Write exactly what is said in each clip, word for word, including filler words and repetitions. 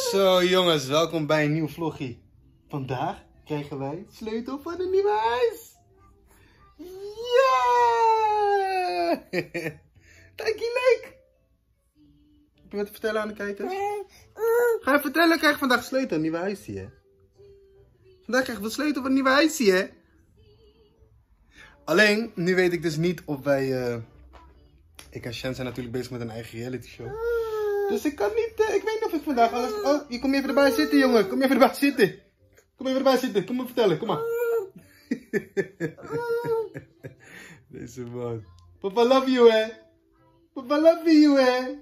Zo jongens, welkom bij een nieuw vlogje. Vandaag krijgen wij sleutel van een nieuwe huis. Ja! Dankie, leuk! Heb je wat te vertellen aan de kijkers? Ga je vertellen, krijg je vandaag sleutel van een nieuwe huisje, hè? Vandaag krijg je de sleutel van een nieuwe huisje, hè? Alleen, nu weet ik dus niet of wij... Uh... Ik en Shen zijn natuurlijk bezig met een eigen reality show. Dus ik kan niet, uh, ik weet niet of ik vandaag alles... Oh, je kom even erbij zitten, jongen. Kom even erbij zitten. Kom even erbij zitten. Kom me vertellen, kom maar. Deze man. Papa love you, hè. Papa love you, hè.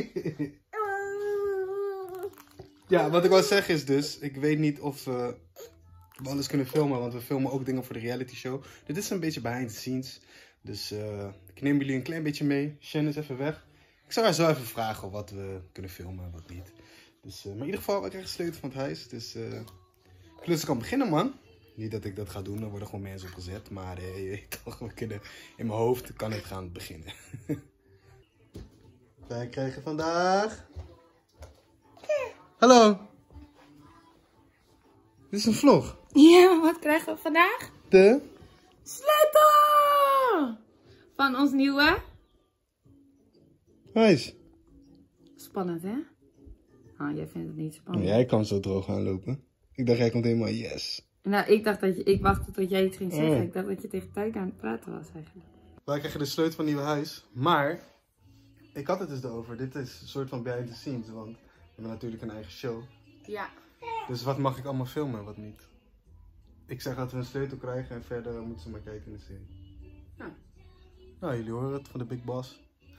Ja, wat ik wil zeggen is dus, ik weet niet of uh, we alles kunnen filmen, want we filmen ook dingen voor de reality show. Dit is een beetje behind the scenes. Dus uh, ik neem jullie een klein beetje mee. Shen is even weg. Ik zou haar zo even vragen wat we kunnen filmen en wat niet. Dus, uh, maar in ieder geval, we krijgen de sleutel van het huis. Dus uh, ik lust kan beginnen, man. Niet dat ik dat ga doen, er worden gewoon mensen opgezet. Maar uh, je weet toch, we kunnen, in mijn hoofd kan het gaan beginnen. Wij krijgen vandaag... Hallo. Dit is een vlog. Ja, wat krijgen we vandaag? De... sleutel! Van ons nieuwe... huis. Spannend, hè? Ah, jij vindt het niet spannend. Jij kan zo droog aanlopen. Ik dacht, jij komt helemaal yes. Nou, ik dacht dat je... Ik wachtte tot jij iets ging zeggen. Oh. Ik dacht dat je tegen Tuin aan het praten was, eigenlijk. Wij krijgen de sleutel van het nieuwe huis. Maar... ik had het dus erover. Dit is een soort van behind the scenes. Want we hebben natuurlijk een eigen show. Ja. Dus wat mag ik allemaal filmen en wat niet? Ik zeg dat we een sleutel krijgen en verder moeten ze maar kijken in de serie. Ja. Nou, jullie horen het van de Big Boss.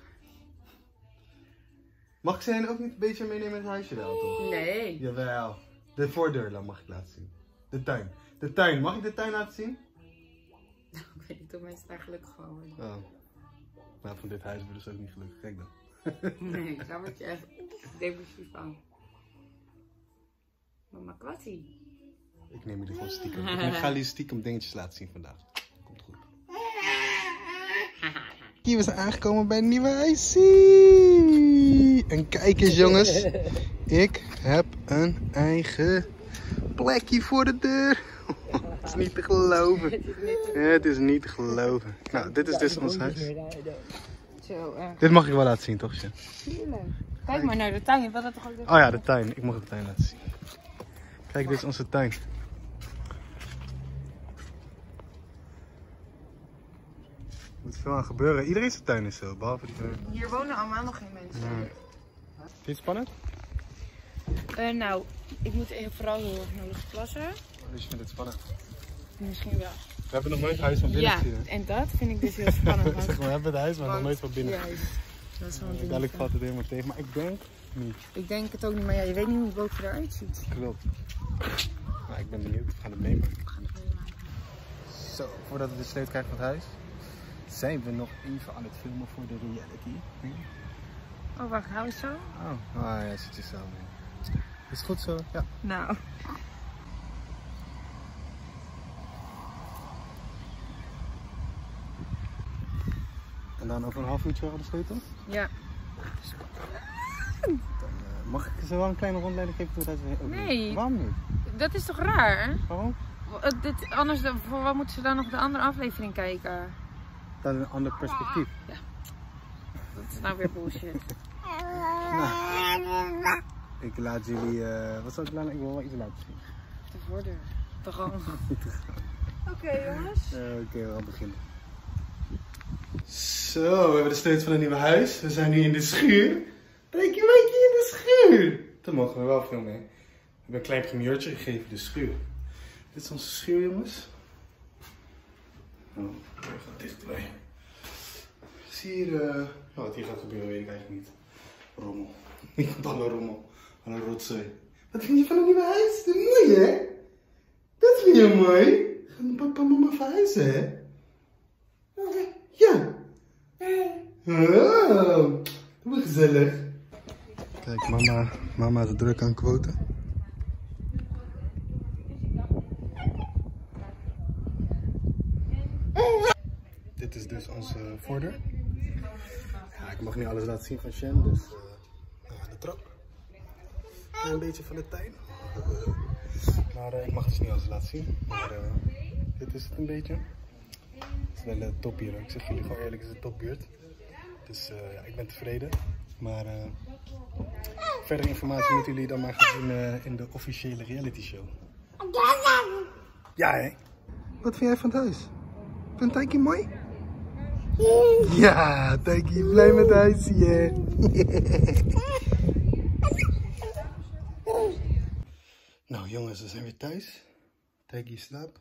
Mag ik ze hen ook niet een beetje meenemen in het huisje daar, toch? Nee. Jawel. De voordeur dan mag ik laten zien. De tuin. De tuin. Mag ik de tuin laten zien? Nou, ik weet niet of mensen daar gelukkig van worden. Oh. Nou, van dit huis worden ze ook niet gelukkig. Kijk dan. Nee, daar word je echt depressief van. Mama kwatsie. Ik neem jullie gewoon stiekem. Ik ga jullie stiekem dingetjes laten zien vandaag. Komt goed. Hier, we zijn aangekomen bij een nieuwe huisje. En kijk eens jongens. Ik heb een eigen plekje voor de deur. Het is niet te geloven. Het is niet te geloven. Nou, dit is dus ons huis. Zo, uh, Dit mag ik wel laten zien, toch? Sjen? Kijk maar naar de tuin. Je wilt dat toch ook... Oh ja, de tuin. Ik mag de tuin laten zien. Kijk, dit is onze tuin. Er moet veel aan gebeuren. Iedereen zijn tuin is zo, behalve die tuin. Hier wonen allemaal nog geen mensen. Ja. Vind je het spannend? Uh, nou, ik moet even vooral heel erg nodig plassen. Dus je vindt het spannend? Misschien wel. We hebben nog nooit huis van binnen Ja, gezien. en dat vind ik dus heel spannend. Zeg maar, we hebben het huis, maar nog nooit van binnen. Juist. Dat is wel een ding. Dadelijk valt het helemaal tegen, maar ik denk niet. Ik denk het ook niet, maar ja, je weet niet hoe het boven eruit ziet. Klopt. Maar ik ben benieuwd. We gaan het meemaken. We gaan het meemaken. Zo, voordat we de sleutel krijgen van het huis, zijn we nog even aan het filmen voor de reality. Oh, wacht, hou eens zo. Oh, ah ja, zit je zo mee. Is het goed zo? Ja. Nou. En dan over een half uurtje de sleutel? Ja. Dan, uh, mag ik ze wel een kleine rondleiding geven door het huis? Nee. Waarom niet? Dat is toch raar, hè? Waarom? Uh, dit, anders, de- voor wat moeten ze dan nog de andere aflevering kijken? Dat is een ander perspectief. Ja. Dat is nou weer bullshit. Nou, ik laat jullie, uh, wat zal ik laten? Ik wil wel iets laten zien. De voordeur. Toch al. Oké okay, jongens. Uh, Oké, okay, we gaan beginnen. Zo, we hebben de sleutel van een nieuwe huis. We zijn nu in de schuur. Kijk je een beetje in de schuur. Dat mogen we wel filmen. We hebben een klein primeurtje gegeven, de schuur. Dit is onze schuur, jongens. Oh, we gaan dichterbij. Zie je hier, uh, oh, wat hier gaat gebeuren weet ik eigenlijk niet. Rommel. Ik vond alle rommel. Alle rotzooi. Wat vind je van een nieuwe huis? Dat is mooi, hè? Dat vind je mooi. Gaan papa en mama verhuizen, hè? Ja. Oh, hoe gezellig. Kijk, mama, mama is druk aan quoten. Dit is dus onze voordeur. Ja, ik mag niet alles laten zien van Shen, dus uh, we gaan de trap. Een beetje van de tuin. Maar uh, ik mag dus niet alles laten zien. Maar uh, dit is het een beetje. Het is wel uh, top hier. Ik zeg jullie gewoon eerlijk, het is een topbuurt. Dus uh, ja, ik ben tevreden. Maar uh, verdere informatie moeten jullie dan maar gaan zien uh, in de officiële reality show. Ja, hè? Wat vind jij van het huis? Vind Tijkie mooi? Ja, Tijkie, blij met huis hier. Nou jongens, we zijn weer thuis. Tijkie slaapt.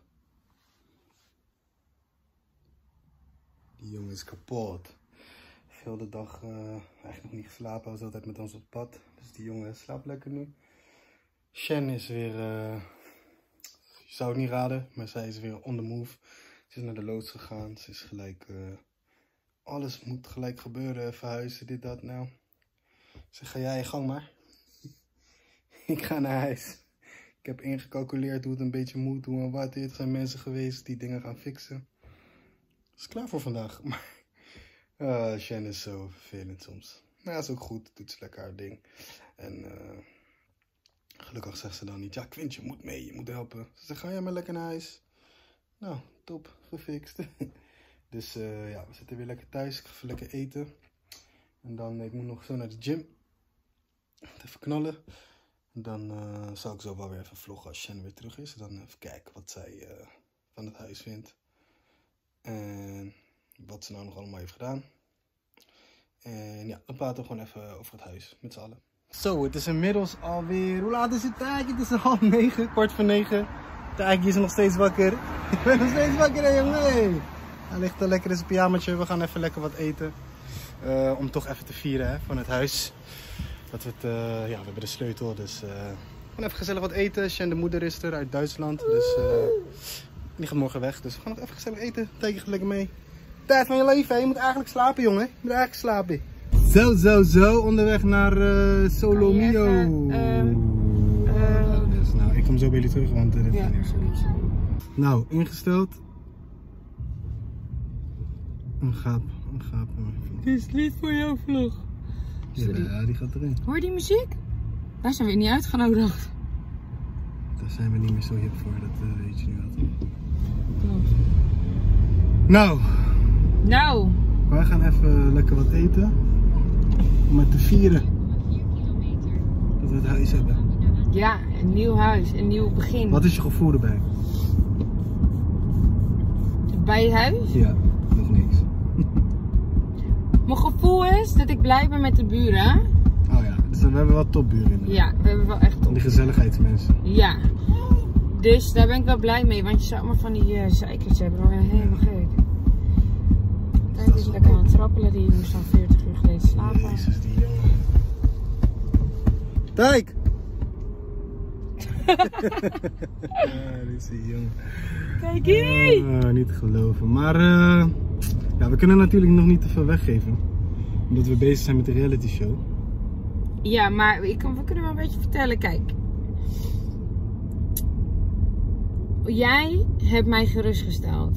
Die jongen is kapot. Heel de dag uh, eigenlijk nog niet geslapen. Hij was altijd met ons op pad. Dus die jongen slaapt lekker nu. Shen is weer, uh, je zou het niet raden, maar zij is weer on the move. Ze is naar de loods gegaan. Ze is gelijk, uh, alles moet gelijk gebeuren. Verhuizen, dit, dat, nou. Ze ga jij je gang maar. Ik ga naar huis. Ik heb ingecalculeerd hoe het een beetje moet, hoe en wat. Er zijn mensen geweest die dingen gaan fixen. Het is klaar voor vandaag. Maar uh, Shen is zo vervelend soms. Maar dat is ook goed. Doet ze lekker haar ding. En uh, gelukkig zegt ze dan niet, ja Quint, je moet mee, je moet helpen. Ze zegt, ga jij maar lekker naar huis. Nou, top, gefixt. Dus uh, ja, we zitten weer lekker thuis. Ik ga even lekker eten. En dan, ik moet nog zo naar de gym. Even knallen. En dan uh, zal ik zo wel weer even vloggen als Shen weer terug is. En dan even kijken wat zij uh, van het huis vindt. En wat ze nou nog allemaal heeft gedaan. En ja, dan praten we gewoon even over het huis met z'n allen. Zo, het is inmiddels alweer, hoe laat is het eigenlijk? Het is half negen, kwart voor negen. Tijkie is nog steeds wakker. Ik ben nog steeds wakker, hè jongen. Hey. Hij ligt al lekker in zijn pyjamaatje. We gaan even lekker wat eten. Uh, om toch even te vieren hè, van het huis. Dat we het, uh, ja, we hebben de sleutel, dus uh, we gaan even gezellig wat eten. Shen, de moeder, is er uit Duitsland, dus uh, die gaat morgen weg. Dus we gaan nog even gezellig eten. Tijkie gaat lekker mee. Tijd van je leven, hè? Je moet eigenlijk slapen, jongen. Je moet eigenlijk slapen. Zo, zo, zo. Onderweg naar uh, Solomio. Even, uh, uh, dus, nou, ik kom zo bij jullie terug, want uh, dit ja, is sowieso. Nou, ingesteld. Een gaap, een gaap. Dit is niet voor jouw vlog. Sorry. Ja, die gaat erin. Hoor je die muziek? Daar zijn we niet uitgenodigd. Daar zijn we niet meer zo hip voor, dat uh, weet je nu wel. Klopt. Nou. Nou. Wij gaan even lekker wat eten. Om het te vieren. Dat we het huis hebben. Ja, een nieuw huis, een nieuw begin. Wat is je gevoel erbij? Bij het huis? Ja, nog niks. Mijn gevoel is dat ik blij ben met de buren. Oh ja, dus we hebben wel topburen in. Ja, we hebben wel echt top. Die gezelligheidsmensen. Ja. Dus daar ben ik wel blij mee, want je zou maar van die uh, zeikers hebben, dan word je helemaal gek. Kijk, is lekker aan het trappelen, die moest al veertig uur geleden slapen. Jezus, die jongen. Tijk! Ja, dit is die jongen. Kijk hier! Uh, niet te geloven. Maar uh, ja, we kunnen natuurlijk nog niet te veel weggeven. Omdat we bezig zijn met de reality show. Ja, maar ik kan, we kunnen wel een beetje vertellen. Kijk. Jij hebt mij gerustgesteld.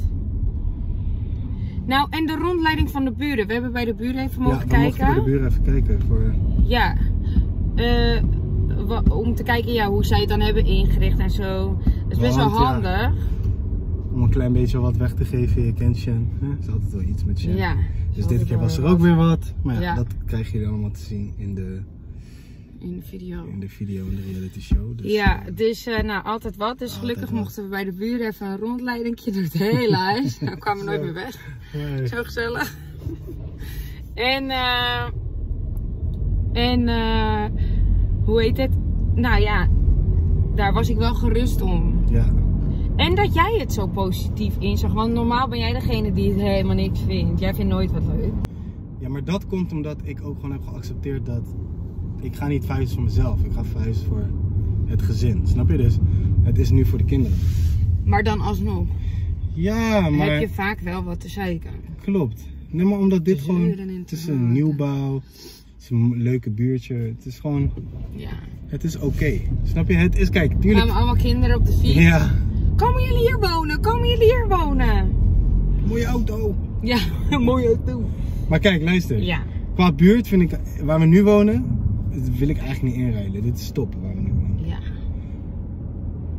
Nou, en de rondleiding van de buren. We hebben bij de buren even mogen ja, we kijken. mochten bij de buren even kijken. Voor... Ja. Uh, om te kijken ja, hoe zij het dan hebben ingericht en zo. Dat is best Want, wel handig. Ja, om een klein beetje wat weg te geven. Je kent Shen. Er is altijd wel iets met Shen. Ja. Dus dit keer was er ook weer wat. Maar ja, ja, dat krijg je allemaal te zien in de... In de video. In de video, in de reality show. Dus, ja, dus uh, nou, altijd wat. Dus gelukkig wat. mochten we bij de buren even een rondleiding door het hele huis. Nou kwamen we nooit meer weg. Nee. Zo gezellig. En, uh, en uh, hoe heet het? Nou ja, daar was ik wel gerust om. Ja. En dat jij het zo positief inzag. Want normaal ben jij degene die het helemaal niks vindt. Jij vindt nooit wat leuk. Ja, maar dat komt omdat ik ook gewoon heb geaccepteerd dat... Ik ga niet verhuizen voor mezelf, ik ga verhuizen voor het gezin. Snap je dus? Het is nu voor de kinderen. Maar dan alsnog. Ja, maar... Heb je vaak wel wat te zeiken. Klopt. Nee, maar omdat dit gewoon... Zeuren en Het is te een maken. nieuwbouw. Het is een leuke buurtje. Het is gewoon... Ja. Het is oké. Okay. Snap je? Het is... Kijk, tuurlijk... Gaan we allemaal kinderen op de fiets? Ja. Komen jullie hier wonen? Komen jullie hier wonen? Mooie auto. Ja, een mooie auto. Maar kijk, luister. Ja. Qua buurt vind ik... Waar we nu wonen... Dat wil ik eigenlijk niet inrijden. Dit is top waar we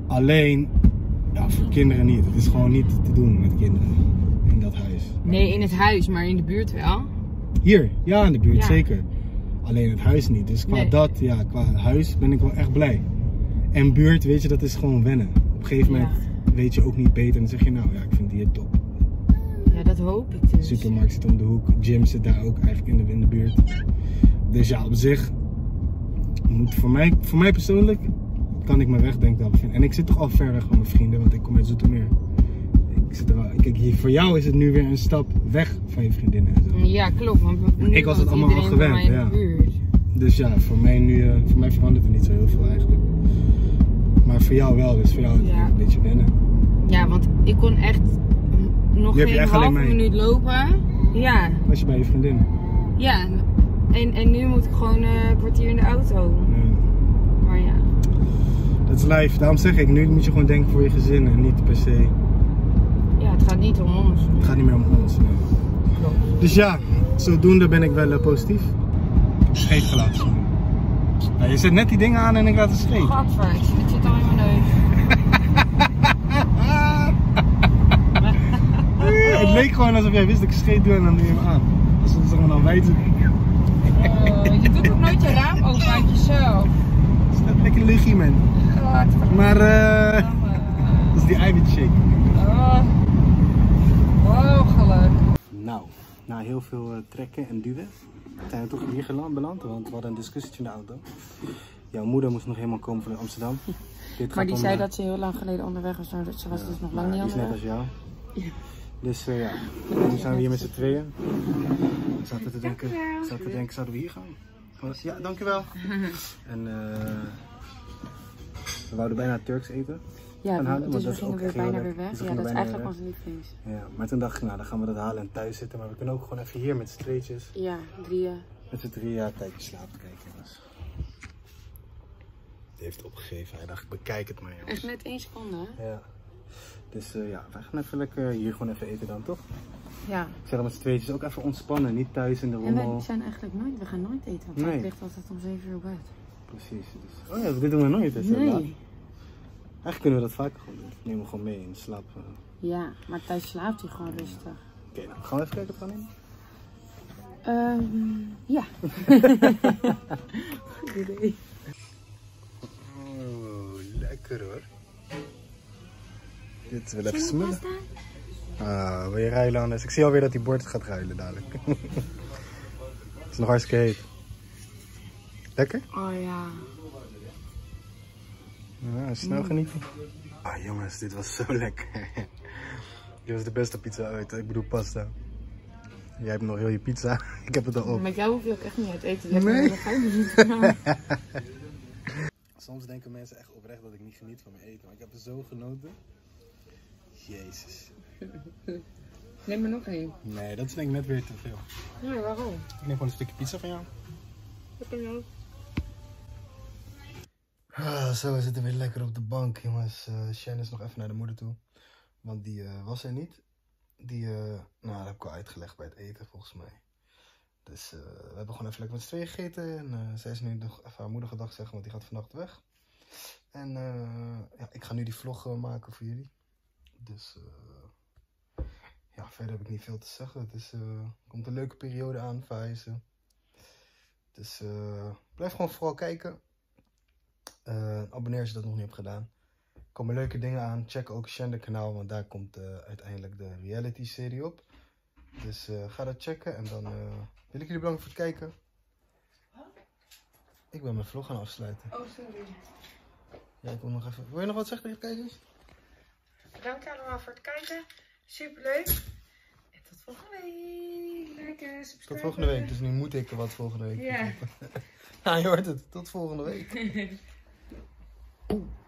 Alleen, ja, voor kinderen niet. Het is gewoon niet te doen met kinderen in dat huis. Nee, in het huis, maar in de buurt wel. Hier, ja, in de buurt, Ja. zeker. Alleen het huis niet. Dus qua Nee. dat, ja, qua huis ben ik wel echt blij. En buurt, weet je, dat is gewoon wennen. Op een gegeven moment Ja. weet je ook niet beter en dan zeg je nou, ja, ik vind die hier top. Ja, dat hoop ik dus. Supermarkt zit om de hoek, gym zit daar ook eigenlijk in de, in de buurt. Dus ja, op zich, moet voor mij, voor mij persoonlijk, kan ik mijn weg denk ik wel vinden. En ik zit toch al ver weg van mijn vrienden, want ik kom uit Zoetermeer. Ik zit er al, kijk, hier, voor jou is het nu weer een stap weg van je vriendinnen en zo. Ja, klopt. Want nu Ik was het woont allemaal al iedereen bij gewend, mij in de ja. buurt. Dus ja, voor mij nu, uh, voor mij verandert er niet zo heel veel eigenlijk. Maar voor jou wel, dus voor jou Ja. een beetje wennen. Ja, want ik kon echt nog Nu heb je geen echt alleen halve mij. minuut lopen. Ja, Was je bij je vriendin? ja. En, en nu moet ik gewoon uh, een kwartier in de auto. Ja. Maar ja. Dat is life, daarom zeg ik, nu moet je gewoon denken voor je gezin en niet per se. Ja, het gaat niet om ons. Het gaat niet meer om ons. Nee. Dus ja, zodoende ben ik wel uh, positief. Ik heb scheet gelaten. Nou, je zet net die dingen aan en ik laat het scheet. Gadver, het zit al in mijn neus. Het leek gewoon alsof jij wist dat ik scheet doe en dan doe je hem aan. Dus dat is dan dan wijzen. Oh, je doet ook nooit je raam open uit jezelf. Dat is net lekker luchtje, man. Gadver. Maar eh, dat is die eiwit shake. Oh. Mogelijk. Nou, na heel veel uh, trekken en duwen zijn we toch hier geland, beland, want we hadden een discussietje in de auto. Jouw moeder moest nog helemaal komen vanuit Amsterdam. Dit Maar die om, zei uh, dat ze heel lang geleden onderweg was, dus ze was dus nog lang nou, niet die is net onderweg. als jou. Ja. Dus uh, ja, nu zijn we hier met z'n tweeën. We zaten te denken, zaten te denken, zouden we hier gaan? Ja, dankjewel. En uh, we wouden bijna Turks eten. Ja, gaan halen, dus want we dat is gingen ook weer heel bijna leuk. weer weg. Dus we Ja, gingen dat is bijna eigenlijk weer onze lievelings. Ja, maar toen dacht ik, nou dan gaan we dat halen en thuis zitten. Maar we kunnen ook gewoon even hier met z'n tweetjes. Ja, drieën. Met z'n drieën ja, tijdje slapen kijken, jongens. Die heeft opgegeven. Hij dacht, ik bekijk het maar, jongens. Echt net één seconde, hè? Ja. Dus uh, ja, wij gaan even lekker hier gewoon even eten dan, toch? Ja. Ik zeg dan met z'n tweetjes ook even ontspannen, niet thuis in de En rommel. wij zijn eigenlijk nooit, we gaan nooit eten, want Nee. het ligt altijd om zeven uur op bed. Precies. Dus... Oh ja, dit doen we nooit. Dus Nee. laat. Eigenlijk kunnen we dat vaker gewoon doen. Nemen we gewoon mee in slaap. Uh... Ja, maar thuis slaapt hij gewoon rustig. Oké, okay, nou gaan we even kijken wat we gaan nemen. Um, ja. Goed idee. Oh, lekker hoor. Dit wil even smullen. Ah, wil je ruilen anders? Ik zie alweer dat die bord gaat ruilen dadelijk. Het is nog hartstikke heet. Lekker? Oh ja. Ja, snel genieten. Ah jongens, dit was zo lekker. Dit was de beste pizza ooit. Ik bedoel pasta. Jij hebt nog heel je pizza. Ik heb het al op. Met jou hoef je ook echt niet uit eten. Je Nee. hebt er niet. Soms denken mensen echt oprecht dat ik niet geniet van mijn eten. Maar ik heb er zo genoten. Jezus. Neem er nog één. Nee, dat is denk ik net weer te veel. Ja, waarom? Ik neem gewoon een stukje pizza van jou. Dat kan ook. Ah, zo, we zitten weer lekker op de bank, jongens. Uh, Shen is nog even naar de moeder toe. Want die uh, was er niet. Die, uh, nou, dat heb ik al uitgelegd bij het eten, volgens mij. Dus uh, we hebben gewoon even lekker met z'n tweeën gegeten. En uh, zij is nu nog even haar moeder gedag zeggen, want die gaat vannacht weg. En uh, ja, ik ga nu die vlog uh, maken voor jullie. Dus uh, ja, verder heb ik niet veel te zeggen. Het is, uh, komt een leuke periode aan, verhuizen. Dus uh, blijf gewoon vooral kijken. Uh, abonneer als je dat nog niet hebt gedaan. Er komen leuke dingen aan. Check ook Shen kanaal, want daar komt uh, uiteindelijk de reality serie op. Dus uh, ga dat checken en dan uh, wil ik jullie bedanken voor het kijken. Ik ben mijn vlog gaan afsluiten. Oh, sorry. Ja, ik wil nog even... Wil je nog wat zeggen tegen de kijkers? Bedankt allemaal voor het kijken. Superleuk. En tot volgende week. Lekker subscribe. Tot volgende week. Dus nu moet ik wat volgende week. Ja. Ja, je hoort het. Tot volgende week. Oeh.